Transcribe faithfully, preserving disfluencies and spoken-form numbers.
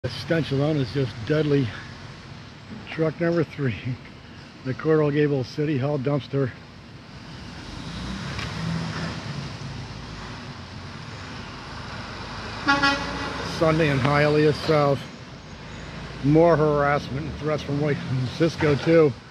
The stench alone is just deadly. Truck number three, the Coral Gable City Hall dumpster. Sunday in Hialeah South. More harassment and threats from White Sysco too.